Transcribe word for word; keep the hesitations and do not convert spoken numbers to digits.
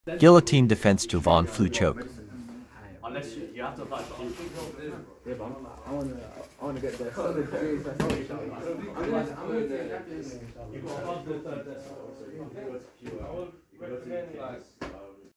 Guillotine defense to Von flue choke. Unless you, you have to apply flue. Yeah, but I'm, I wanna, I wanna get the southern degrees. That's all. I'm gonna, I'm gonna take that. You got above the third decimal, so you can go to pure. You can go to